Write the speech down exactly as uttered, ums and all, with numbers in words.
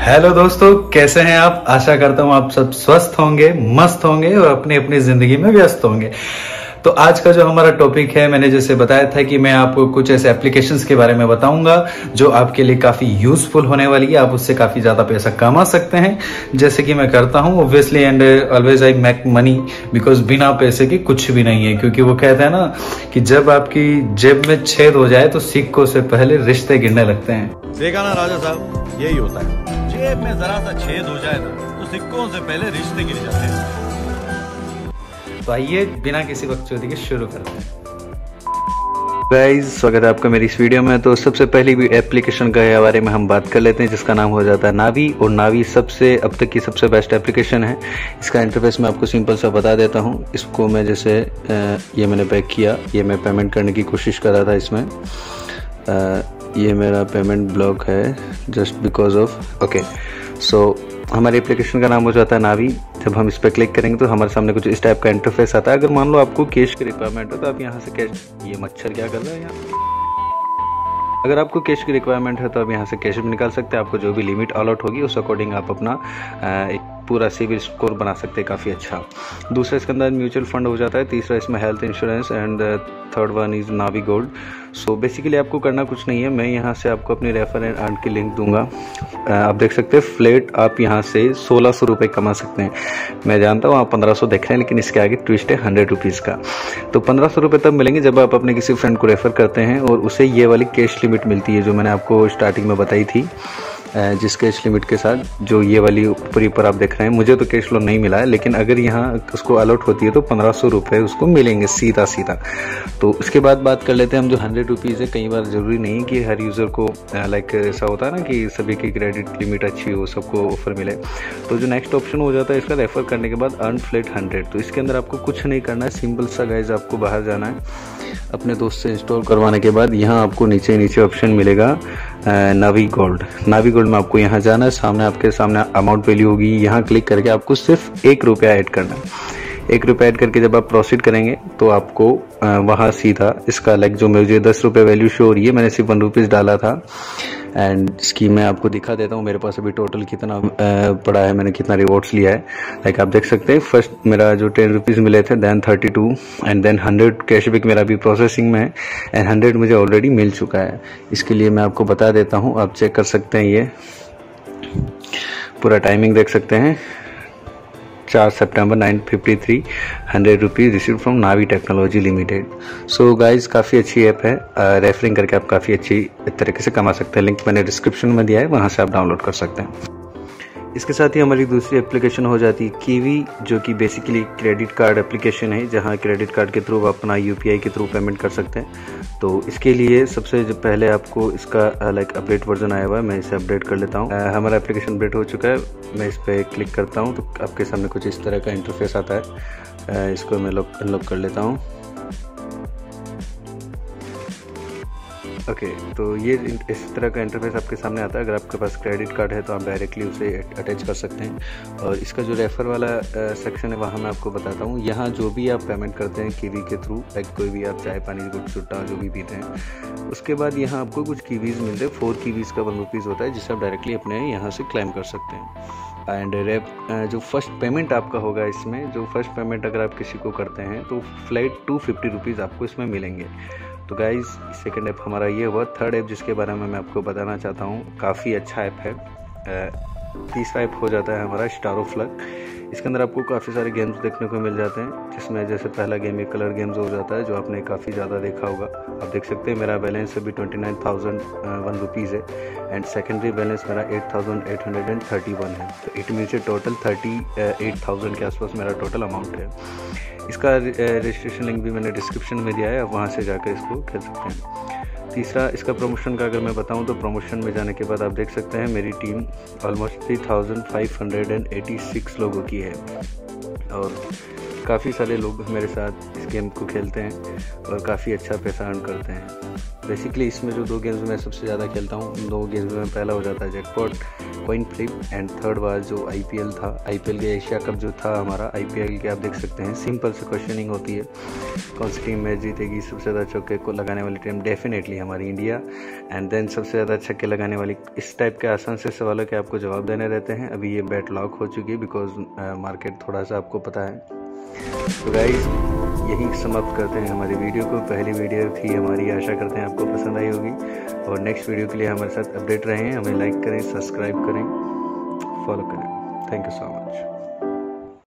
Hello दोस्तों, कैसे हैं आप। आशा करता हूं आप सब स्वस्थ होंगे, मस्त होंगे और अपनी अपनी जिंदगी में व्यस्त होंगे। तो आज का जो हमारा टॉपिक है, मैंने जैसे बताया था कि मैं आपको कुछ ऐसे एप्लीकेशंस के बारे में बताऊंगा जो आपके लिए काफी यूजफुल होने वाली है। आप उससे काफी ज्यादा पैसा कमा सकते हैं, जैसे कि मैं करता हूं obviously, and always I make money because बिना पैसे के कुछ भी नहीं है। क्योंकि वो कहते हैं ना कि जब आपकी जेब में छेद हो जाए तो सिक्कों से पहले रिश्ते गिरने लगते हैं। देखा ना राजा साहब, यही होता है। जेब में जरा सा छेद हो जाए ना तो सिक्कों से पहले रिश्ते गिर जाते हैं। तो आइए बिना किसी बकचोदी के शुरू करते हैं। गाइस, स्वागत है आपका मेरी इस वीडियो में। तो सबसे पहली भी एप्लीकेशन के बारे में हम बात कर लेते हैं, जिसका नाम हो जाता है नावी। और नावी सबसे अब तक की सबसे बेस्ट एप्लीकेशन है। इसका इंटरफेस मैं आपको सिंपल सा बता देता हूं। इसको मैं जैसे ये मैंने बैक किया, ये मैं पेमेंट करने की कोशिश कर रहा था इसमें। ये मेरा पेमेंट ब्लॉक है just because of okay. So हमारे एप्लीकेशन का नाम हो जाता है नावी। जब हम इस पर क्लिक करेंगे तो हमारे सामने कुछ इस टाइप का इंटरफेस आता है। अगर मान लो आपको कैश की रिक्वायरमेंट हो तो आप यहाँ से कैश, ये मच्छर क्या कर रहा है यहाँ, अगर आपको कैश की रिक्वायरमेंट है तो आप यहाँ से कैश भी निकाल सकते हैं। आपको जो भी लिमिट अलॉट होगी उस अकॉर्डिंग आप अपना एक पूरा सिविल स्कोर बना सकते हैं काफ़ी अच्छा। दूसरा इसके अंदर म्यूचुअल फंड हो जाता है। तीसरा इसमें health insurance and third one is Navi gold. So basically आपको करना कुछ नहीं है। मैं यहाँ से आपको अपनी रेफर एंड अर्न की लिंक दूंगा। आप देख सकते हैं फ्लैट आप यहाँ से सोलह सौ रुपये कमा सकते हैं। मैं जानता हूँ आप पंद्रह सौ देख रहे हैं, लेकिन इसके आगे ट्विस्ट है हंड्रेड रुपीज़ का। तो पंद्रह सौ रुपये तब मिलेंगे जब आप अपने किसी फ्रेंड को रेफर करते हैं और उसे ये वाली कैश लिमिट मिलती है जो मैंने आपको स्टार्टिंग में बताई थी। जिस कैश लिमिट के साथ जो ये वाली ऊपरी पर आप देख रहे हैं, मुझे तो कैश लोन नहीं मिला है, लेकिन अगर यहाँ उसको अलॉट होती है तो पंद्रह सौ रुपये उसको मिलेंगे सीधा सीधा। तो उसके बाद बात कर लेते हैं हम जो हंड्रेड रुपीज़ है। कई बार ज़रूरी नहीं कि हर यूज़र को लाइक ऐसा होता है ना कि सभी की क्रेडिट लिमिट अच्छी हो, सबको ऑफर मिले। तो जो नेक्स्ट ऑप्शन हो जाता है इसका रेफर करने के बाद अर्न फ्लैट हंड्रेड। तो इसके अंदर आपको कुछ नहीं करना है, सिंपल सा गाइज आपको बाहर जाना है। अपने दोस्त से इंस्टॉल करवाने के बाद यहाँ आपको नीचे नीचे ऑप्शन मिलेगा नावी गोल्ड। नावी गोल्ड में आपको यहाँ जाना है। सामने आपके सामने अमाउंट वैल्यू होगी, यहाँ क्लिक करके आपको सिर्फ एक रुपया ऐड करना है। एक रुपया ऐड करके जब आप प्रोसीड करेंगे तो आपको वहाँ सीधा इसका लाइक जो मुझे दस रुपये वैल्यू शो हो रही है, मैंने सिर्फ वन रुपीज़ डाला था। एंड इसकी मैं आपको दिखा देता हूँ मेरे पास अभी टोटल कितना पड़ा है, मैंने कितना रिवॉर्ड्स लिया है। लाइक आप देख सकते हैं फर्स्ट मेरा जो टेन रुपीज़ मिले थे, then thirty two and then hundred cashback मेरा अभी प्रोसेसिंग में है एंड हंड्रेड मुझे ऑलरेडी मिल चुका है। इसके लिए मैं आपको बता देता हूँ, आप चेक कर सकते हैं। ये पूरा टाइमिंग देख सकते हैं, चार सितंबर nine fifty three, hundred rupees receive from Navi technology limited. So guys काफ़ी अच्छी ऐप है। रेफरिंग करके आप काफ़ी अच्छी तरीके से कमा सकते हैं। लिंक मैंने डिस्क्रिप्शन में दिया है, वहाँ से आप डाउनलोड कर सकते हैं। इसके साथ ही हमारी दूसरी एप्लीकेशन हो जाती है कीवी, जो कि बेसिकली क्रेडिट कार्ड एप्लीकेशन है, जहां क्रेडिट कार्ड के थ्रू आप अपना यूपीआई के थ्रू पेमेंट कर सकते हैं। तो इसके लिए सबसे पहले आपको इसका लाइक अपडेट वर्जन आया हुआ है, मैं इसे अपडेट कर लेता हूं। हमारा एप्लीकेशन अपडेट हो चुका है। मैं इस पर क्लिक करता हूं तो आपके सामने कुछ इस तरह का इंटरफेस आता है। इसको मैं लॉक अनलॉक कर लेता हूँ। ओके okay, तो ये इस तरह का इंटरफेस आपके सामने आता है। अगर आपके पास क्रेडिट कार्ड है तो आप डायरेक्टली उसे अटैच कर सकते हैं। और इसका जो रेफर वाला सेक्शन है वहाँ मैं आपको बताता हूँ। यहाँ जो भी आप पेमेंट करते हैं कीवी के थ्रू, लाइक कोई भी आप चाय पानी गुड़ छुट्टा जो भी पीते हैं, उसके बाद यहाँ आपको कुछ कीवीज़ मिलते हैं। फोर कीवीज़ का वन रुपीज़ होता है, जिसे आप डायरेक्टली अपने यहाँ से क्लेम कर सकते हैं। एंड रेप जो फर्स्ट पेमेंट आपका होगा इसमें, जो फर्स्ट पेमेंट अगर आप किसी को करते हैं तो फ्लैट टू फिफ्टी रुपीज़ आपको इसमें मिलेंगे। तो गाइज़ सेकंड ऐप हमारा ये हुआ। थर्ड ऐप जिसके बारे में मैं आपको बताना चाहता हूँ, काफ़ी अच्छा ऐप है। तीसरा ऐप हो जाता है हमारा स्टार ऑफ लक। इसके अंदर आपको काफ़ी सारे गेम्स देखने को मिल जाते हैं, जिसमें जैसे पहला गेम एक कलर गेम्स हो जाता है, जो आपने काफ़ी ज़्यादा देखा होगा। आप देख सकते हैं मेरा बैलेंस अभी twenty nine thousand one rupees है एंड सेकेंडरी बैलेंस मेरा eight thousand eight hundred and thirty one है। तो it means total thirty eight thousand के आसपास मेरा टोटल अमाउंट है। इसका रजिस्ट्रेशन लिंक भी मैंने डिस्क्रिप्शन में दिया है, आप वहाँ से जाकर इसको खेल सकते हैं। तीसरा इसका प्रमोशन का अगर मैं बताऊं तो प्रमोशन में जाने के बाद आप देख सकते हैं मेरी team almost three thousand five hundred and eighty six लोगों की है। और काफ़ी सारे लोग मेरे साथ इस गेम को खेलते हैं और काफ़ी अच्छा पैसा अर्न करते हैं। बेसिकली इसमें जो दो गेम्स मैं सबसे ज़्यादा खेलता हूँ, उन दो गेम्स में पहला हो जाता है jackpot, coin flip and third बार जो आईपीएल था, आईपीएल के एशिया कप जो था हमारा आईपीएल के, आप देख सकते हैं सिंपल से क्वेश्चनिंग होती है, कौन सी टीम मैच जीतेगी, सबसे ज़्यादा चौके को लगाने वाली टीम डेफिनेटली हमारी इंडिया, एंड देन सबसे ज़्यादा छक्के लगाने वाली। इस टाइप के आसान से सवालों के आपको जवाब देने रहते हैं। अभी ये बैट लॉक हो चुकी है बिकॉज मार्केट थोड़ा सा आपको पता है। तो गाइस यही समाप्त करते हैं हमारी वीडियो को। पहली वीडियो थी हमारी, आशा करते हैं आपको पसंद आई होगी और नेक्स्ट वीडियो के लिए हमारे साथ अपडेट रहें, हमें लाइक करें, सब्सक्राइब करें, फॉलो करें। Thank you so much.